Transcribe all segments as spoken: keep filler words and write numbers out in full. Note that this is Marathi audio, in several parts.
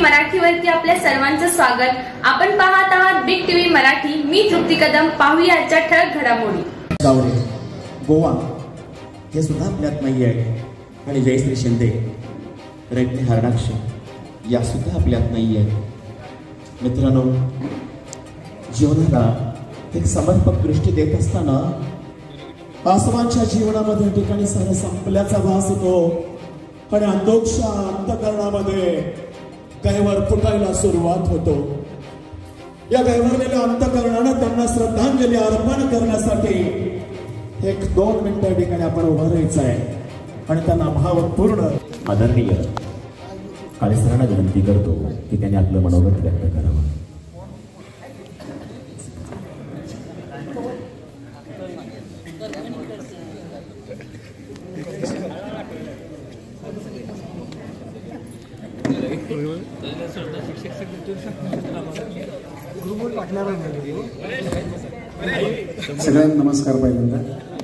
मराठीवरती आपल्या सर्वांचं स्वागत। आपण पाहत आहात बिग टीव्ही मराठी। मी तृप्ती कदम। पाहूया आजच्या ठळक घडामोडी। गावडे गोवा हे सुद्धा आपल्यात नाही आहे आणि जयश्री शिंदे रेड्डी हरणाक्ष या सुद्धा आपल्यात नाही आहे। मित्रांनो, जीवनाला एक समर्पक दृष्टी देत असताना आसमानच्या जीवनामध्ये ठिकाणी सारं संपल्याचा भास होतो आणि अंतोक्षा अंतकरणामध्ये गैवर फुटायला सुरुवात होतो। या गैवरलेल्या अंतकरणाने त्यांना श्रद्धांजली अर्पण करण्यासाठी एक दोन मिनिटं ठिकाणी आपण उभं राहायचं आहे आणि त्यांना भावपूर्ण आदरणीय काळे सरांना विनंती करतो की त्यांनी आपलं मनोगत व्यक्त करावं। सगळ्यांना नमस्कार। पहिल्यांदा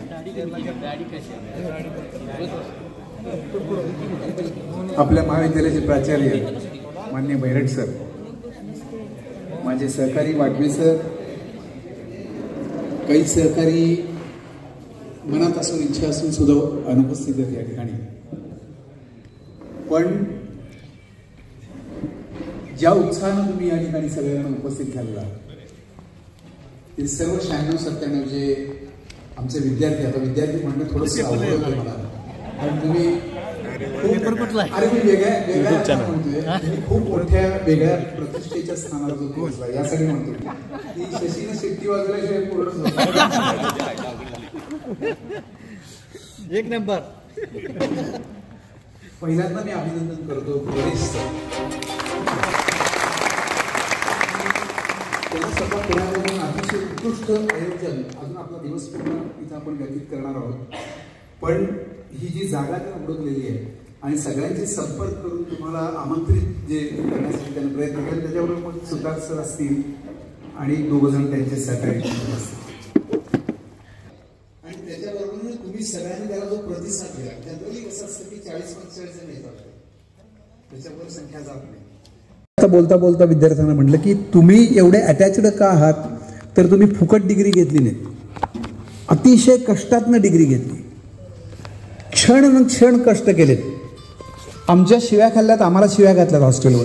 आपल्या महाविद्यालयाचे प्राचार्य मान्य बैरट सर, माझे सहकारी वाटवे सर, काही सहकारी मनात असून इच्छा असून सुद्धा अनुपस्थित आहेत या ठिकाणी, पण ज्या उत्साहानं तुम्ही या ठिकाणी सगळ्यांना उपस्थित झालेला ते सर्व शहाण्णव सत्त्याण्णव जे आमचे विद्यार्थी, आता विद्यार्थी म्हणणं थोडंसं अवघड होतं मला, कारण तुम्ही अरे मी वेगळ्या वेगळ्या म्हणतोय, खूप मोठ्या वेगळ्या प्रतिष्ठेच्या स्थानाला जो पोहोचला यासाठी म्हणतो की शशीने शेट्टी वाजवल्याशिवाय पूर्ण एक नंबर। पहिल्यांदा मी अभिनंदन करतो बरेच त्यांना स्वतः पुण्यामधून अतिशय उत्कृष्ट आयोजन, अजून आपला दिवस पूर्ण इथं आपण व्यतीत करणार आहोत, पण ही जी जागा त्यांना उडकलेली आहे आणि सगळ्यांचे संपर्क करून तुम्हाला आमंत्रित जे करण्यासाठी त्यांनी प्रयत्न केले, त्याच्याबरोबर मग सुधार सर असतील आणि दोघं जण त्यांचे सहकारी असतील आणि त्याच्याबरोबर तुम्ही सगळ्यांनी त्याला जो प्रतिसाद दिला जनरली कसं असतं की चाळीस पंचेचाळीस जण येतात, त्याच्याबरोबर संख्या जात नाही। बोलता बोलता विद्यार्थ्यांना म्हटलं की तुम्ही एवढे अटॅचड का आहात, तर तुम्ही फुकट डिग्री घेतली नाही, अतिशय कष्टातनं डिग्री घेतली, क्षण न क्षण कष्ट केलेत, आमच्या शिव्या खाल्ल्यात, आम्हाला शिव्या घातल्यात हॉस्टेलवर,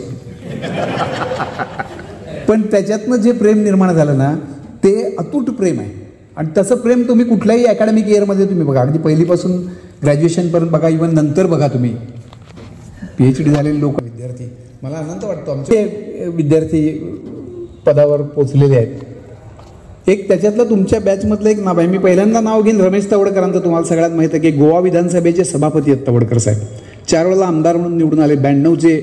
पण त्याच्यातनं जे प्रेम निर्माण झालं ना ते अतूट प्रेम आहे आणि तसं प्रेम तुम्ही कुठल्याही अकॅडमिक इयरमध्ये तुम्ही बघा, अगदी पहिलीपासून ग्रॅज्युएशनपर्यंत बघा, इव्हन नंतर बघा, तुम्ही पी एच डी झालेले लोक विद्यार्थी, मला आनंद वाटतो आमचे विद्यार्थी पदावर पोचलेले आहेत। एक त्याच्यातलं तुमच्या बॅचमधलं एक नाव आहे, मी पहिल्यांदा नाव घेईन रमेश तवडकरांचं। तुम्हाला सगळ्यात माहिती आहे की गोवा विधानसभेचे सभापती आहेत तवडकर साहेब, चार वेळेला आमदार म्हणून निवडून आले, ब्याण्णवचे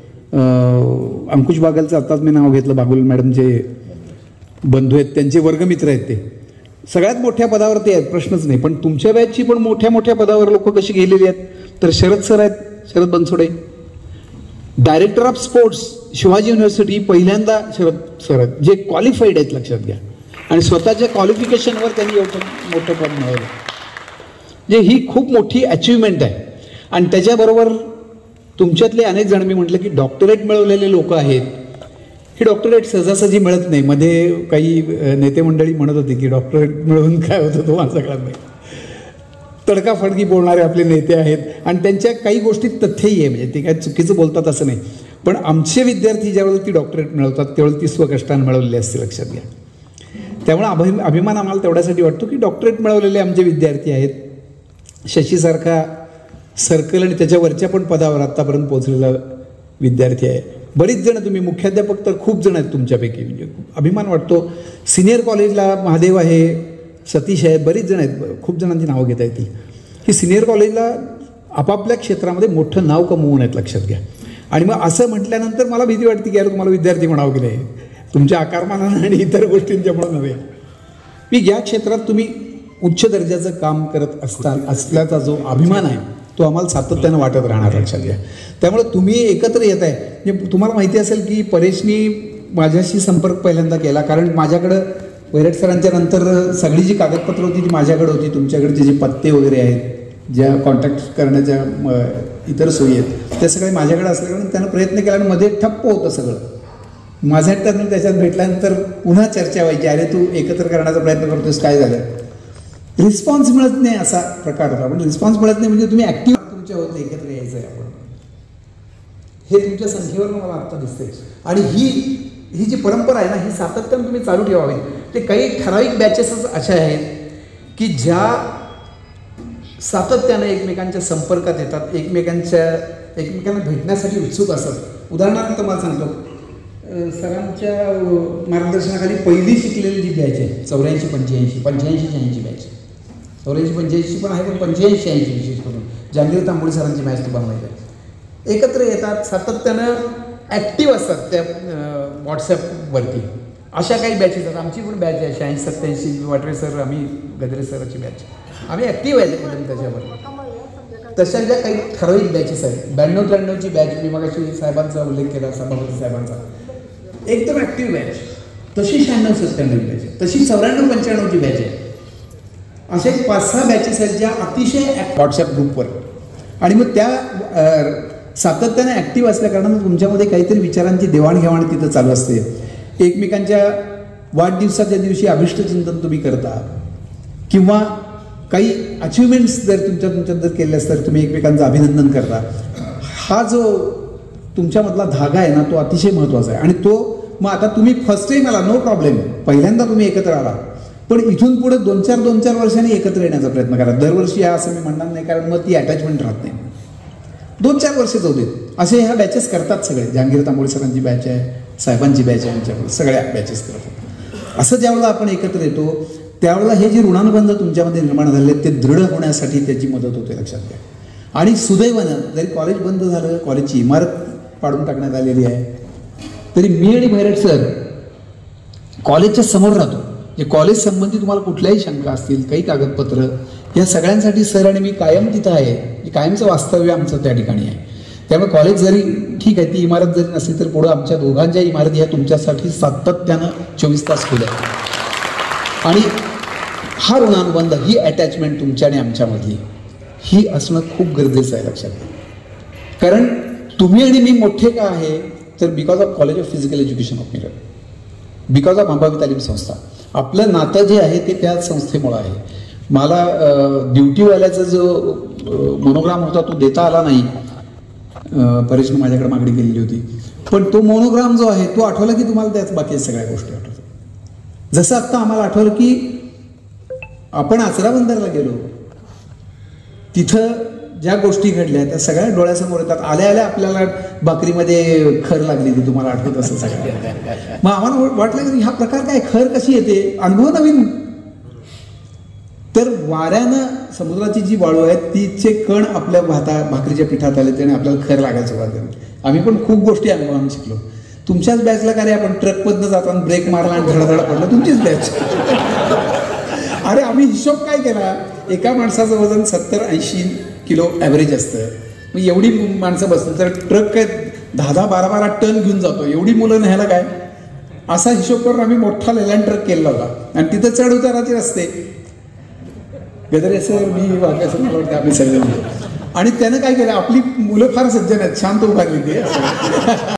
अंकुश बागलचं आत्ताच मी नाव घेतलं, बागुल मॅडमचे बंधू आहेत, त्यांचे वर्गमित्र आहेत, ते सगळ्यात मोठ्या पदावरती आहेत, प्रश्नच नाही। पण तुमच्या बॅचची पण मोठ्या मोठ्या पदावर लोक कशी गेलेली आहेत, तर शरद सर आहेत, Sharad Bansode, director of sports Shivaji University, पहिल्यांदा शरद सर जे क्वालिफाईड आहेत, लक्षात घ्या, आणि स्वतःच्या क्वालिफिकेशनवर त्यांनी एवढं मोठं पद मिळवलं, जे ही खूप मोठी अचिव्हमेंट आहे। आणि त्याच्याबरोबर तुमच्यातले अनेक जण, मी म्हटलं की डॉक्टरेट मिळवलेले लोक आहेत, ही डॉक्टरेट सहजासहजी मिळत नाही। मध्ये काही नेते मंडळी म्हणत होती की डॉक्टरेट मिळवून काय होतं तो मला सगळ्यात नाही, तडकाफडकी बोलणारे आपले नेते आहेत आणि त्यांच्या काही गोष्टी तथ्यही आहे, म्हणजे ते काय चुकीचं बोलतात असं नाही, पण आमचे विद्यार्थी ज्यावेळेला ती डॉक्टरेट मिळवतात त्यावेळेला ती स्वकष्टाने मिळवलेली असते, लक्षात घ्या। त्यामुळे अभि अभिमान आम्हाला तेवढ्यासाठी वाटतो की डॉक्टरेट मिळवलेले आमचे विद्यार्थी आहेत। शशीसारखा सर्कल आणि त्याच्यावरच्या पण पदावर आत्तापर्यंत पोहोचलेला विद्यार्थी आहे। बरीच जण, तुम्ही मुख्याध्यापक तर खूप जण आहेत तुमच्यापैकी, म्हणजे अभिमान वाटतो। सिनियर कॉलेजला महादेव आहे, सतीश आहे, बरीच जण आहेत, खूप जणांची नावं घेता येतील। ही सिनियर कॉलेजला आपापल्या क्षेत्रामध्ये मोठं नाव कमवून आहेत, लक्षात घ्या। आणि मग असं म्हटल्यानंतर मला भीती वाटते की यार तुम्हाला विद्यार्थी म्हणावं की नाही, तुमच्या आकारमानानं आणि इतर गोष्टींच्यामुळे नव्हे, की या क्षेत्रात तुम्ही उच्च दर्जाचं काम करत असता असल्याचा जो अभिमान आहे तो आम्हाला सातत्यानं वाटत राहणार, लक्षात घ्या। त्यामुळे तुम्ही एकत्र येत आहे, म्हणजे तुम्हाला माहिती असेल की परेशनी माझ्याशी संपर्क पहिल्यांदा केला, कारण माझ्याकडं वैरट सरांच्या नंतर सगळी जी कागदपत्र होती ती माझ्याकडे होती, तुमच्याकडचे जे पत्ते वगैरे आहेत, ज्या कॉन्टॅक्ट करण्याच्या इतर सोयी आहेत त्या सगळे माझ्याकडे असल्याकडून त्यानं प्रयत्न केला आणि मध्ये ठप्प होतं सगळं. माझ्या टर्न त्याच्यात भेटल्यानंतर पुन्हा चर्चा व्हायची, अरे तू एकत्र करण्याचा प्रयत्न करतोस, काय झालं. रिस्पॉन्स मिळत नाही असा प्रकार होता. पण रिस्पॉन्स मिळत नाही म्हणजे तुम्ही ॲक्टिव्ह तुमच्या होत एकत्र यायचं आहे आपण, हे तुमच्या संख्येवर मला आत्ता दिसतंय. आणि ही ही जी परंपरा आहे ना, ही सातत्यानं तुम्ही चालू ठेवावी. ते काही ठराविक बॅचेसच अशा आहेत की ज्या सातत्यानं एकमेकांच्या संपर्कात येतात, एकमेकांच्या एकमेकांना भेटण्यासाठी उत्सुक असतात. उदाहरणार्थ मला सांगतो, सरांच्या मार्गदर्शनाखाली पहिली शिकलेली जी बॅच आहे चौऱ्याऐंशी पंच्याऐंशी पंच्याऐंशी शहाऐंशी बॅच, चौऱ्याऐंशी पंच्याऐंशी पण आहे, पण पंच्याऐंशी शहाऐंशी विशेष करून जहांगीर तांबोळी सरांची मॅच तुम्हाला माहिती आहे. एकत्र येतात, सातत्यानं ॲक्टिव्ह असतात त्या व्हॉट्सॲपवरती. अशा काही बॅचेस आहेत. आमची पण बॅच आहे शहाऐंशी सत्त्याऐंशी, वाटरे सर, आम्ही गद्रे सराची बॅच, आम्ही ॲक्टिव्ह आहे एकदम त्याच्यावर. तशा ज्या काही ठराविक बॅचेस आहेत, ब्याण्णव त्र्याण्णवची बॅच, मी मगाशी साहेबांचा उल्लेख केला, सभापती साहेबांचा, एकदम ॲक्टिव्ह बॅच. तशी शहाण्णव सत्त्याण्णवची बॅच आहे, तशी चौऱ्याण्णव पंच्याण्णवची बॅच आहे. असे पाच सहा बॅचेस आहेत ज्या अतिशय व्हॉट्सॲप ग्रुपवर. आणि मग त्या सातत्याने ॲक्टिव्ह असल्या कारणानं तुमच्यामध्ये काहीतरी विचारांची देवाणघेवाण तिथं चालू असते. एकमेकांच्या वाढदिवसाच्या दिवशी अभिष्टचिंतन तुम्ही करता, किंवा काही अचिव्हमेंट्स जर तुमच्या तुमच्यात जर केले असतात तर तुम्ही एकमेकांचं अभिनंदन करता. हा जो तुमच्यामधला धागा आहे ना, तो अतिशय महत्त्वाचा आहे. आणि तो मग आता तुम्ही फर्स्ट टाईम आला, नो प्रॉब्लेम, पहिल्यांदा तुम्ही एकत्र आला, पण इथून पुढे दोन चार दोन चार वर्षांनी एकत्र येण्याचा प्रयत्न करा. दरवर्षी या असं मी म्हणणार नाही, कारण मग ती अटॅचमेंट राहत नाही. दोन चार वर्ष जाऊ देत. असे ह्या बॅचेस करतात सगळे. जहांगीर तांबोळी सरांची बॅच आहे, साहेबांची बॅच आहे, आमच्याकडे सगळ्या बॅचेस करतात. असं ज्यावेळेला आपण एकत्र येतो त्यावेळेला हे जे ऋणानुबंध तुमच्यामध्ये निर्माण झाले ते दृढ होण्यासाठी त्याची मदत होते, लक्षात घ्या. आणि सुदैवानं जरी कॉलेज बंद झालं, कॉलेजची इमारत पाडून टाकण्यात आलेली आहे, तरी मी आणि भैरट सर कॉलेजच्या समोर राहतो. जे कॉलेज संबंधी तुम्हाला कुठल्याही शंका असतील, काही कागदपत्र, या सगळ्यांसाठी सर आणि मी कायम तिथं आहे. कायमचं वास्तव्य आमचं त्या ठिकाणी आहे. त्यामुळे कॉलेज जरी ठीक आहे, ती इमारत जरी नसली तर पुढं आमच्या दोघांच्या इमारती ह्या तुमच्यासाठी सातत्यानं चोवीस तास खुल्या आहेत. आणि हा ऋणानुबंध, ही अटॅचमेंट तुमच्या आणि आमच्यामधली, ही असणं खूप गरजेचं आहे, लक्षात घ्या. कारण तुम्ही आणि मी मोठे का आहे तर because of college of physical education of Miraj, because of अंबावी तालीम संस्था. आपलं नातं जे आहे ते त्या संस्थेमुळं आहे. मला ड्युटीवाल्याचा जो मोनोग्राम होता तो देता आला नाही, परेशनं माझ्याकडे मागणी केलेली होती, पण तो मोनोग्राम जो आहे तो आठवला की तुम्हाला त्याच बाकी सगळ्या गोष्टी आठवतात. जसं आत्ता आम्हाला आठवलं की आपण आचरा बंदरला गेलो, तिथं ज्या गोष्टी घडल्या त्या सगळ्या डोळ्यासमोर येतात. आल्या आल्या आपल्याला भाकरीमध्ये खर लागली ती, तुम्हाला आठवत असं सगळं. मग आम्हाला वाटलं की हा प्रकार काय, खर कशी येते, अनुभव नवीन. तर वाऱ्यानं समुद्राची जी वाळू आहे तिचे कण आपल्या भाता भाकरीच्या पिठात आले आणि आपल्याला खर लागायला सुरुवात झाली. आम्ही पण खूप गोष्टी अनुभवानं शिकलो. तुमच्याच बॅचला काय, आपण ट्रकमधनं जाताना ब्रेक मारला आणि धडाधडा पडला, तुमचीच बॅच. अरे आम्ही हिशोब काय केला, एका माणसाचं वजन सत्तर ऐंशी किलो ॲव्हरेज असतं. मग एवढी माणसं बसतात तर ट्रक काय दहा दहा बारा बारा टन घेऊन जातो, एवढी मुलं न्यायला काय, असा हिशोब करून आम्ही मोठा लेलँड ट्रक केला होता. आणि तिथं चढ उताराचे रस्ते, गदरे सर, मी वागायचं, मला वाटतं आम्ही सगळे. आणि त्यानं काय केलं, आपली मुलं फार सज्जन आहेत, शांत उभारली ते.